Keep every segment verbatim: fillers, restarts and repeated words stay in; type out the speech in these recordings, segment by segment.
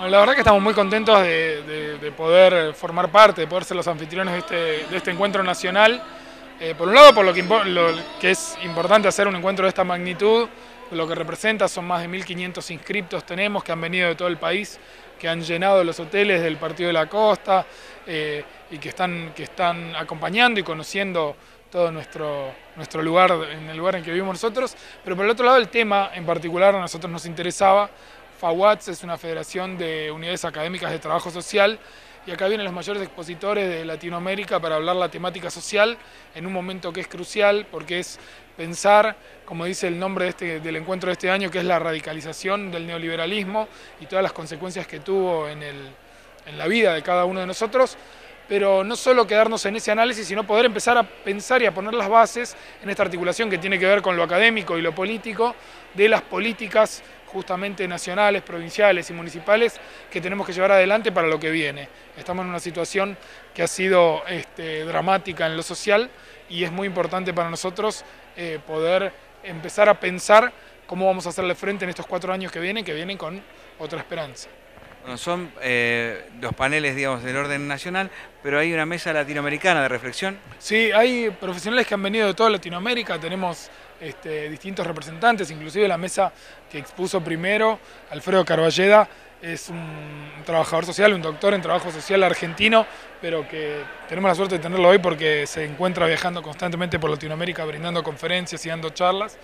La verdad que estamos muy contentos de, de, de poder formar parte, de poder ser los anfitriones de este, de este encuentro nacional. Eh, por un lado, por lo que, lo que es importante hacer un encuentro de esta magnitud, lo que representa son más de mil quinientos inscriptos tenemos que han venido de todo el país, que han llenado los hoteles del Partido de la Costa eh, y que están, que están acompañando y conociendo todo nuestro, nuestro lugar, en el lugar en que vivimos nosotros. Pero por el otro lado, el tema en particular a nosotros nos interesaba. FAUATS es una federación de unidades académicas de trabajo social y acá vienen los mayores expositores de Latinoamérica para hablar la temática social en un momento que es crucial porque es pensar, como dice el nombre de este, del encuentro de este año, que es la radicalización del neoliberalismo y todas las consecuencias que tuvo en, el, en la vida de cada uno de nosotros, pero no solo quedarnos en ese análisis, sino poder empezar a pensar y a poner las bases en esta articulación que tiene que ver con lo académico y lo político de las políticas justamente nacionales, provinciales y municipales que tenemos que llevar adelante para lo que viene. Estamos en una situación que ha sido este, dramática en lo social y es muy importante para nosotros eh, poder empezar a pensar cómo vamos a hacerle frente en estos cuatro años que vienen, que vienen con otra esperanza. Bueno, son eh, los paneles, digamos, del orden nacional, pero hay una mesa latinoamericana de reflexión. Sí, hay profesionales que han venido de toda Latinoamérica, tenemos este, distintos representantes, inclusive la mesa que expuso primero, Alfredo Carballeda, es un trabajador social, un doctor en trabajo social argentino, pero que tenemos la suerte de tenerlo hoy porque se encuentra viajando constantemente por Latinoamérica, brindando conferencias y dando charlas.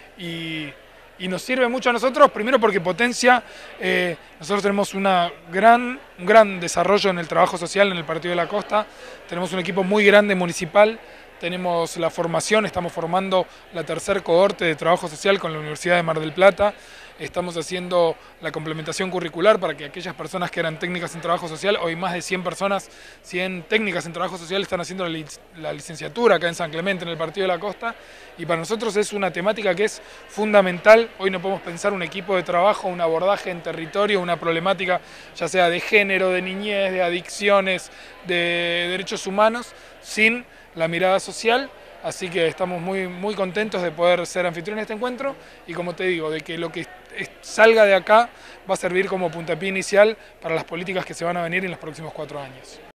Y, y nos sirve mucho a nosotros, primero porque potencia, eh, nosotros tenemos una gran, un gran desarrollo en el trabajo social en el Partido de la Costa, tenemos un equipo muy grande municipal, tenemos la formación, estamos formando la tercer cohorte de trabajo social con la Universidad de Mar del Plata, estamos haciendo la complementación curricular para que aquellas personas que eran técnicas en trabajo social, hoy más de cien personas, cien técnicas en trabajo social están haciendo la licenciatura acá en San Clemente, en el Partido de la Costa, y para nosotros es una temática que es fundamental. Hoy no podemos pensar un equipo de trabajo, un abordaje en territorio, una problemática ya sea de género, de niñez, de adicciones, de derechos humanos, sin la mirada social. Así que estamos muy, muy contentos de poder ser anfitriones de este encuentro y, como te digo, de que lo que salga de acá va a servir como puntapié inicial para las políticas que se van a venir en los próximos cuatro años.